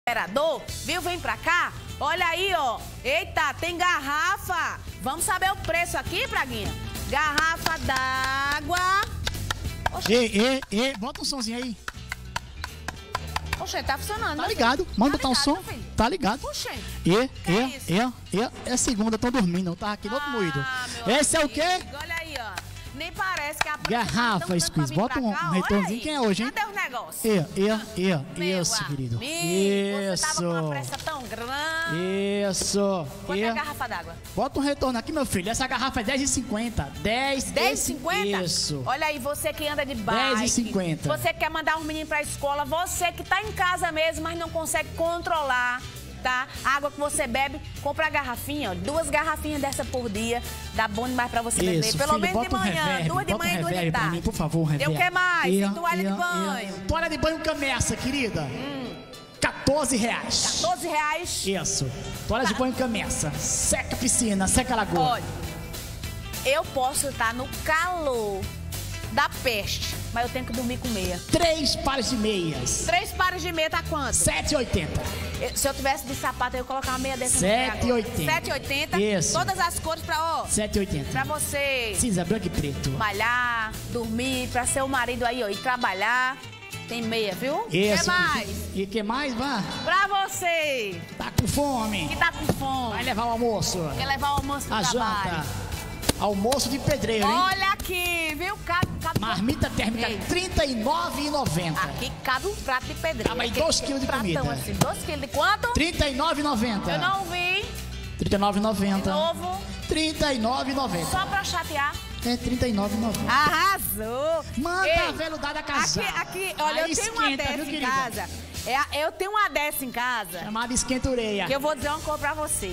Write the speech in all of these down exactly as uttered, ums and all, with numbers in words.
Imperador, viu? Vem pra cá. Olha aí, ó. Eita, tem garrafa. Vamos saber o preço aqui, Braguinha? Garrafa d'água. Ei, ei, ei, bota um somzinho aí. Oxe, tá funcionando. Tá ligado? Manda botar um som. Tá ligado? Puxa. E, e, e, e, é segunda, tô dormindo. Eu tava aqui no outro moído. Esse é o quê? Olha aí, ó. Nem parece que a garrafa, Squeeze. Bota um retornozinho. Quem é hoje, hein? Cadê os negócios? E, e, e. Isso, querido. Isso. Você tava com uma Isso. pressa tão grande. Isso. Quanto E. é a garrafa d'água? Bota um retorno aqui, meu filho. Essa garrafa é dez e cinquenta. dez dez e cinquenta? Isso. Olha aí, você que anda de bike. dez e cinquenta. Você que quer mandar um menino pra escola. Você que tá em casa mesmo, mas não consegue controlar, tá? A água que você bebe, compra a garrafinha, ó. Duas garrafinhas dessa por dia. Dá bom demais pra você beber. Isso, Pelo filho, menos de bota um manhã. reverb, duas de bota um manhã e duas de reverb pra tarde. mim, por favor, um reverb. Eu quero mais. E, E toalha e, de e. banho. Toalha de banho Cameça, querida. Hum. quatorze reais. doze reais. Isso. Toalha de banho Cameça. Seca a piscina, seca a lagoa. Olha, eu posso estar no calor da peste, mas eu tenho que dormir com meia. Três pares de meias. Três pares de meia tá quanto? sete e oitenta. Eu- Se eu tivesse de sapato, eu ia colocar uma meia dessa no sete pé e agora. oitenta. sete e oitenta. Isso. Todas as cores pra, ó, sete e oitenta. pra você Cinza, branco e preto. malhar, dormir, pra seu marido aí, ó, ir trabalhar. Tem meia, viu? Isso. Quer mais? E que mais, vá? Pra você Tá com fome? que tá com fome, Vai levar o almoço. quer levar o almoço pro A trabalho. janta. Almoço de pedreiro, hein? Olha aqui, viu? Cabe, cabe Marmita térmica, Ei. trinta e nove reais e noventa centavos. Aqui cabe um prato de pedreiro. Cabe aí Aquele dois quilos de pratão comida. Assim, dois quilos de quanto? trinta e nove reais e noventa Eu centavos. não vi. trinta e nove reais e noventa De centavos. novo, trinta e nove reais e noventa centavos. só pra chatear. É trinta e nove reais e noventa centavos. Arrasou! Manda Ei, a veludada casar. Aqui, aqui, olha, Aí eu tenho uma esquenta, dessa viu, em querida? casa. É, a- eu tenho uma dessa em casa Chamada esquentureia. que eu vou dizer uma coisa pra você.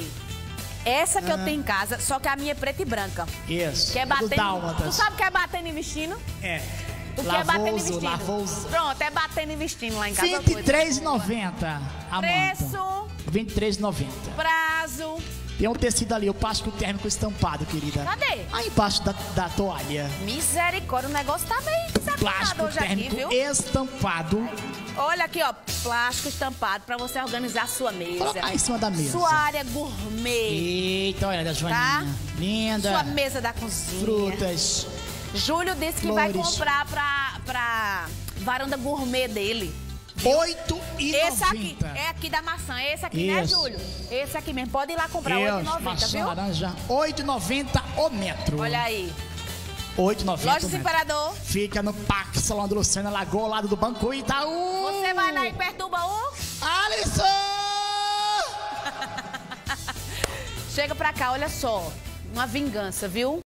Essa que eu tenho em casa, só que a minha é preta e branca. Isso. Que é do batendo. Tu dálmatas. sabe o que é batendo e vestindo? É. O que é batendo e Lavoso, vestindo? lavoso. Pronto, é batendo e vestindo lá em casa. vinte e três reais e noventa centavos. a manta. Preço, vinte e três reais e noventa centavos. prazo. Tem um tecido ali, o plástico térmico estampado, querida. Cadê? Aí embaixo da, da toalha. Misericórdia, o negócio tá meio desafinado Plástico hoje aqui, térmico viu? estampado. Olha aqui, ó, plástico estampado pra você organizar a sua mesa. Colocar em cima da mesa. Sua área gourmet, Eita, olha da Joaninha. tá? Linda. Sua mesa da cozinha. Frutas. Júlio disse que vai Flores. comprar pra, pra varanda gourmet dele. oito e Esse aqui, noventa. é aqui da maçã. Esse aqui, né, Isso. Júlio? Esse aqui mesmo. Pode ir lá comprar oito e noventa, maçã viu? laranja, oito e noventa o metro. Olha aí. oito e noventa Lojas o metro. Imperador. Fica no Parque Salão do Luciano, Lagoa, ao lado do Banco Itaú. Você vai lá e perturba o... Alisson! Chega pra cá, olha só. Uma vingança, viu?